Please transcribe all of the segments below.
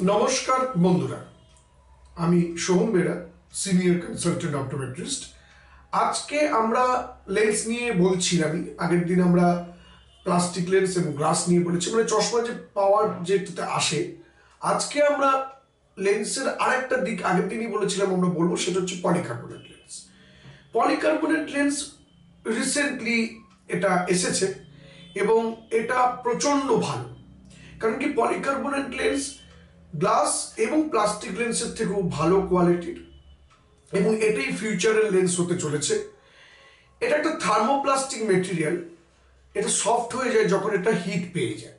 নমস্কার বন্ধুরা, আমি Soham Bera, senior consultant optometrist. আজকে আমরা লেন্স নিয়ে বলছিলাম। আগের দিন আমরা প্লাস্টিক লেন্স এবং গ্লাস নিয়ে বলেছি, মানে চশমা যে পাওয়ার যেটাতে আসে। আজকে আমরা লেন্সের আরেকটা দিক আগের দিনই বলেছিলাম আমরা বলবো, সেটা হচ্ছে polycarbonate lens. Polycarbonate lens recently এটা এসেছে এবং এটা প্রচণ্ড ভালো। কারণ কি, পলিকার্বনেট লেন্স গ্লাস এবং প্লাস্টিক লেন্সের থেকেও ভালো কোয়ালিটির এবং এটাই ফিউচারের লেন্স হতে চলেছে। এটা একটা থার্মোপ্লাস্টিক মেটেরিয়াল, এটা সফট হয়ে যায় যখন এটা হিট পেয়ে যায়।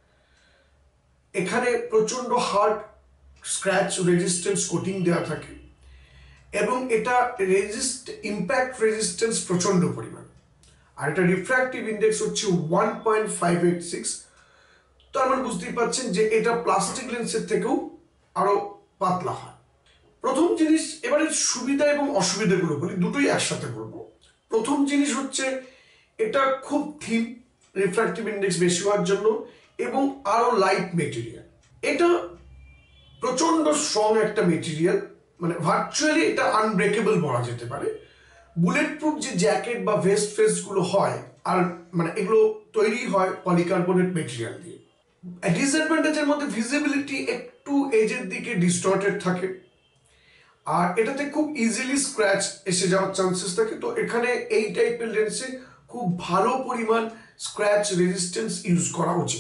এখানে প্রচণ্ড হার্ড স্ক্র্যাচ রেজিস্ট্যান্স কোটিং দেওয়া থাকে এবং এটা ইম্প্যাক্ট রেজিস্ট্যান্স প্রচণ্ড পরিমাণ। আর এটা রিফ্র্যাক্টিভ ইন্ডেক্স হচ্ছে 1.586। তার মানে বুঝতেই পারছেন যে এটা প্লাস্টিক লেন্সের থেকেও আরো পাতলা হয়। প্রথম জিনিস, এবারে সুবিধা এবং অসুবিধাগুলো বলি, দুটোই একসাথে বলবো। প্রথম জিনিস হচ্ছে এটা খুব থিন, রিফ্র্যাক্টিভ ইন্ডেক্স বেশি হওয়ার জন্য এবং আরো লাইট মেটেরিয়াল। এটা প্রচন্ড স্ট্রং একটা মেটেরিয়াল, মানে ভার্চুয়ালি এটা আনব্রেকেবল বলা যেতে পারে। বুলেট প্রুফ যে জ্যাকেট বা ভেস্ট ফেস্টগুলো হয়, আর মানে এগুলো তৈরি হয় পলিকার্বনেট মেটেরিয়াল দিয়ে। ডিসঅ্যাডভান্টেজের মধ্যে ভিজিবিলিটি একটু এজের দিকে ডিস্টর্টেড থাকে, আর এটাতে খুব ইজিলি স্ক্র্যাচ এসে যাওয়ার চান্সেস থাকে। তো এখানে এই টাইপের লেন্সে খুব ভালো পরিমাণ স্ক্র্যাচ রেজিস্ট্যান্স ইউজ করা উচিত।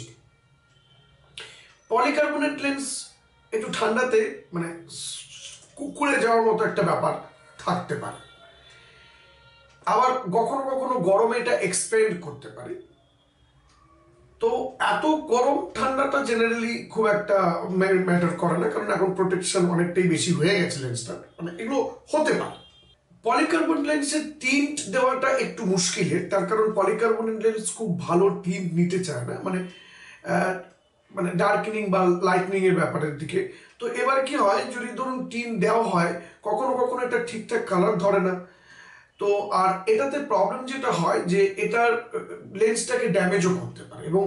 পলিকার্বনেট লেন্স একটু ঠান্ডাতে মানে কুকুরে যাওয়ার মতো একটা ব্যাপার থাকতে পারে, আবার কখনো কখনো গরমে এটা এক্সপেন্ড করতে পারে। তো এত গরম ঠান্ডাটা জেনারেলি খুব একটা ম্যাটার করে না, কারণ এখন প্রোটেকশন অনেকটাই বেশি হয়ে গেছে লেন্সটা, মানে এগুলো হতে পারে। পলিকার্বনেট লেন্সের টিন্ট দেওয়াটা একটু মুশকিলের, তার কারণ পলিকার্বনেট লেন্স খুব ভালো টিন্ট নিতে চায় না, মানে ডার্কেনিং বা লাইটনিং এর ব্যাপারের দিকে। তো এবার কি হয়, যদি ধরুন টিন্ট দেওয়া হয়, কখনো কখনো এটা ঠিকঠাক কালার ধরে না। তো আর এটাতে প্রবলেম যেটা হয় যে এটার লেন্সটাকে ড্যামেজও করতে পারে। এবং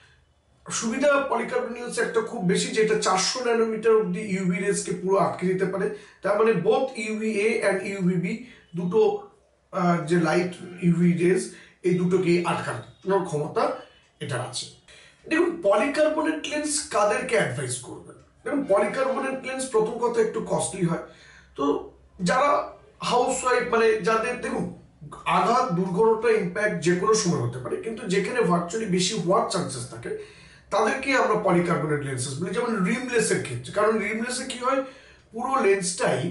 সুবিধা পলিকার্বনেট লেন্স একটা খুব বেশি, যেটা 400 ন্যানোমিটার অব্দি ইউভি রেজকে পুরো আটকে দিতে পারে। তার মানে বোথ ইউভিএ অ্যান্ড ইউভিবি দুটো যে লাইট ইউভি রেজ, এই দুটোকে আটকানোর ক্ষমতা এটার আছে। দেখুন, পলিকার্বনেট লেন্স কাদেরকে অ্যাডভাইস করবেন? দেখুন, পলিকার্বনেট লেন্স প্রথম কথা একটু কস্টলি হয়। তো যারা হাউসওয়াইফ, মানে যাদের, দেখুন, আঘাত দুর্ঘটনা ইম্প্যাক্ট যে কোনো সময় হতে পারে, কিন্তু যেখানে ভার্চুয়ালি বেশি হওয়ার চান্সেস থাকে তাদেরকে আমরা পলিকার্বনেট লেন্সেস বলি। যেমন রিমলেসের ক্ষেত্রে, কারণ রিমলেসে কি হয়, পুরো লেন্সটাই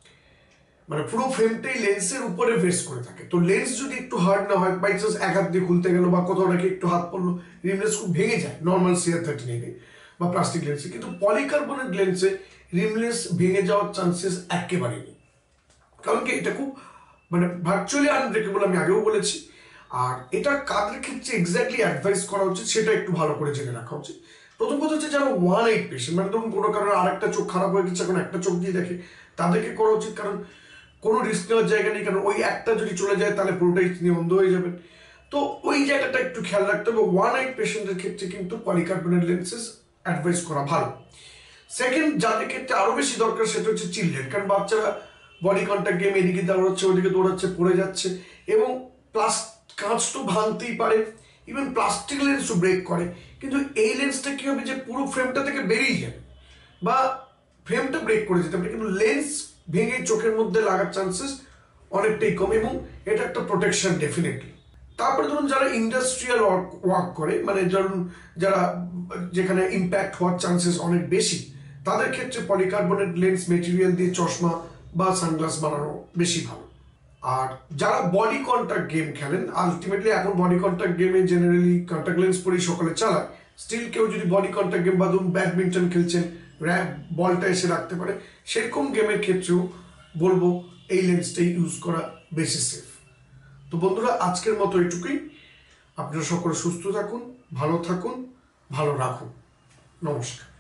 মানে পুরো ফ্রেমটাই লেন্সের উপরে ভেস করে থাকে। তো লেন্স যদি একটু হার্ড না হয়, বাই চান্স এক হাত দিয়ে খুলতে গেল বা কোথাও নাকি একটু হাত পড়লো, রিমলেস খুব ভেঙে যায় নর্মাল CR39 বা প্লাস্টিক লেন্সে। কিন্তু পলিকার্বনেট লেন্সে রিমলেস ভেঙে যাওয়ার চান্সেস একেবারেই নেই, কারণ কি এটা খুব মানে ভার্চুয়ালি আনব্রেকেবল, আমি আগেও বলেছি। আর এটা কাদের ক্ষেত্রে এক্স্যাক্টলি অ্যাডভাইস করা উচিত সেটা একটু ভালো করে জেনে রাখা উচিত। প্রথম কথা হচ্ছে যারা 1/8 পেশেন্ট, মানে ধরুন কোনো কারণে আরেকটা চোখ খারাপ হয়ে গেছে, এখন একটা চোখ দিয়ে দেখে, তাদেরকে করা উচিত। কারণ কোনো রিস্ক নেওয়ার জায়গা নেই, কারণ ওই একটা যদি চলে যায় তাহলে পুরোটাই তিনি অন্ধ হয়ে যাবেন। তো ওই জায়গাটা একটু খেয়াল রাখতে হবে। 1/8 পেশেন্টের ক্ষেত্রে কিন্তু পলিকার্বনেট লেন্সেস অ্যাডভাইস করা ভালো। সেকেন্ড, যাদের ক্ষেত্রে আরো বেশি দরকার সেটা হচ্ছে চিলড্রেন, কারণ বাচ্চারা বডি কন্ট্যাক্ট গেম এদিকে দৌড়াচ্ছে ওদিকে দৌড়াচ্ছে, পড়ে যাচ্ছে, এবং কাঁচ তো ভাঙতেই পারে, ইভেন প্লাস্টিক লেন্সও ব্রেক করে। কিন্তু এই লেন্সটা কি হবে যে পুরো ফ্রেমটা থেকে বেরিয়ে যাবে বা ফ্রেমটা ব্রেক করে যেতে পারে, কিন্তু লেন্স ভেঙে চোখের মধ্যে লাগার চান্সেস অনেকটাই কম, এবং এটা একটা প্রোটেকশন ডেফিনেটলি। তারপরে ধরুন যারা ইন্ডাস্ট্রিয়াল ওয়ার্ক করে, মানে ধরুন যারা যেখানে ইম্প্যাক্ট হওয়ার চান্সেস অনেক বেশি, তাদের ক্ষেত্রে পলিকার্বনেট লেন্স মেটেরিয়াল দিয়ে চশমা বা সানগ্লাস বানানো বেশি ভালো। আর যারা বডি কন্ট্যাক্ট গেম খেলেন, আলটিমেটলি এখন বডি কন্ট্যাক্ট গেমে জেনারেলি কন্ট্যাক্ট লেন্স পরেই সকালে চালায়। স্টিল কেউ যদি বডি কন্ট্যাক্ট গেম বা ধরুন ব্যাডমিন্টন খেলছেন, বলটা এসে রাখতে পারে, সেরকম গেমের ক্ষেত্রেও বলবো এই লেন্সটাই ইউজ করা বেশি সেফ। তো বন্ধুরা, আজকের মতো এটুকুই। আপনারা সকলে সুস্থ থাকুন, ভালো থাকুন, ভালো রাখুন। নমস্কার।